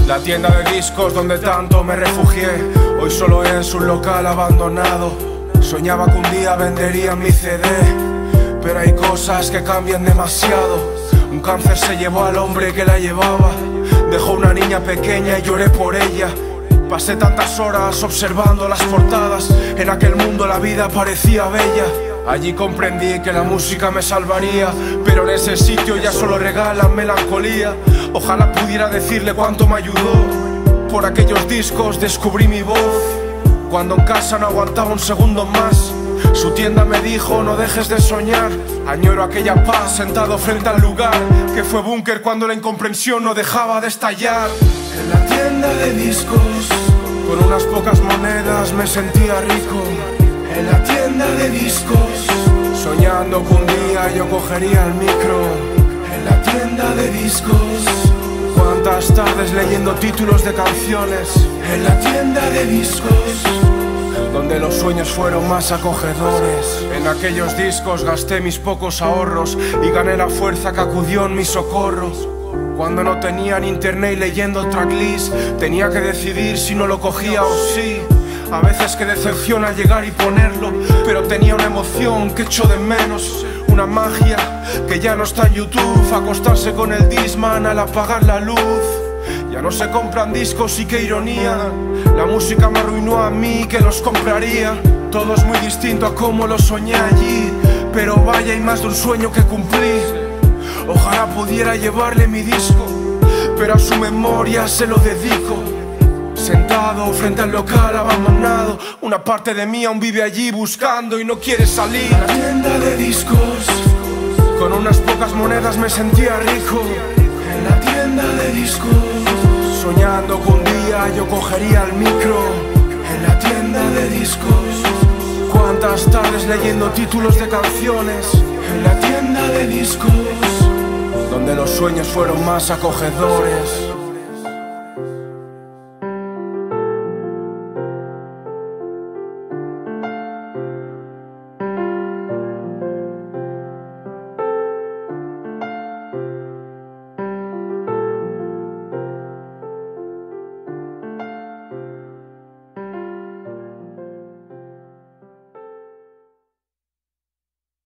La tienda de discos donde tanto me refugié, hoy solo es un local abandonado. Soñaba que un día vendería mi CD, pero hay cosas que cambian demasiado. Un cáncer se llevó al hombre que la llevaba, dejó una niña pequeña y lloré por ella. Pasé tantas horas observando las portadas, en aquel mundo la vida parecía bella. Allí comprendí que la música me salvaría, pero en ese sitio ya solo regalan melancolía. Ojalá pudiera decirle cuánto me ayudó. Por aquellos discos descubrí mi voz, cuando en casa no aguantaba un segundo más. Su tienda me dijo: no dejes de soñar. Añoro aquella paz sentado frente al lugar que fue búnker cuando la incomprensión no dejaba de estallar. En la tienda de discos, con unas pocas monedas me sentía rico. En la tienda de discos, soñando que un día yo cogería el micro. En la tienda de discos, cuántas tardes leyendo títulos de canciones. En la tienda de discos, donde los sueños fueron más acogedores. En aquellos discos gasté mis pocos ahorros y gané la fuerza que acudió en mi socorro. Cuando no tenía ni internet y leyendo el tracklist, tenía que decidir si no lo cogía o sí. A veces que decepciona llegar y ponerlo, pero tenía una emoción que echo de menos. Una magia que ya no está en YouTube, acostarse con el Discman al apagar la luz. Ya no se compran discos y qué ironía, la música me arruinó a mí que los compraría. Todo es muy distinto a como lo soñé allí, pero vaya, hay más de un sueño que cumplí. Ojalá pudiera llevarle mi disco, pero a su memoria se lo dedico. Sentado frente al local abandonado, una parte de mí aún vive allí buscando y no quiere salir. A la tienda de discos, con unas pocas monedas me sentía rico. En la tienda de discos, soñando que un día yo cogería el micro. En la tienda de discos, cuántas tardes leyendo títulos de canciones. En la tienda de discos, donde los sueños fueron más acogedores.